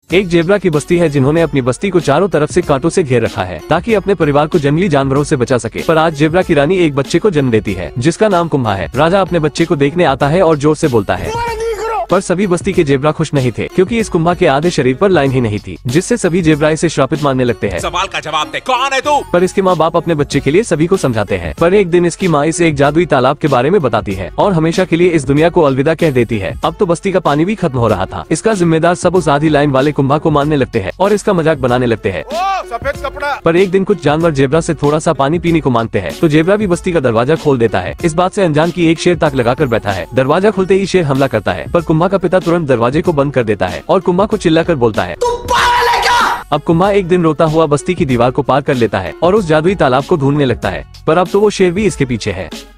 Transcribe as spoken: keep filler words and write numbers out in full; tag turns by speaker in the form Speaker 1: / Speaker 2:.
Speaker 1: एक जेब्रा की बस्ती है जिन्होंने अपनी बस्ती को चारों तरफ से कांटों से घेर रखा है ताकि अपने परिवार को जंगली जानवरों से बचा सके। पर आज जेब्रा की रानी एक बच्चे को जन्म देती है जिसका नाम कुम्भा है। राजा अपने बच्चे को देखने आता है और जोर से बोलता है, पर सभी बस्ती के जेब्रा खुश नहीं थे क्योंकि इस कुम्भा के आधे शरीर पर लाइन ही नहीं थी, जिससे सभी जेब्रा इसे श्रापित मानने लगते हैं।
Speaker 2: सवाल का जवाब दे, कौन है तू?
Speaker 1: पर इसके माँ बाप अपने बच्चे के लिए सभी को समझाते हैं। पर एक दिन इसकी माँ इसे एक जादुई तालाब के बारे में बताती है और हमेशा के लिए इस दुनिया को अलविदा कह देती है। अब तो बस्ती का पानी भी खत्म हो रहा था। इसका जिम्मेदार सब उस आधी लाइन वाले कुम्भा को मानने लगते हैं और इसका मजाक बनाने लगते हैं।
Speaker 2: सफेद कपड़ा।
Speaker 1: पर एक दिन कुछ जानवर जेब्रा से थोड़ा सा पानी पीने को मांगते हैं तो जेब्रा भी बस्ती का दरवाजा खोल देता है। इस बात से अनजान की एक शेर ताक लगाकर बैठा है। दरवाजा खुलते ही शेर हमला करता है, पर कुम्भा का पिता तुरंत दरवाजे को बंद कर देता है और कुम्भा को चिल्लाकर बोलता है, तुम पागल है क्या? अब कुम्भा एक दिन रोता हुआ बस्ती की दीवार को पार कर लेता है और उस जादुई तालाब को ढूंढने लगता है, पर अब तो वो शेर भी इसके पीछे है।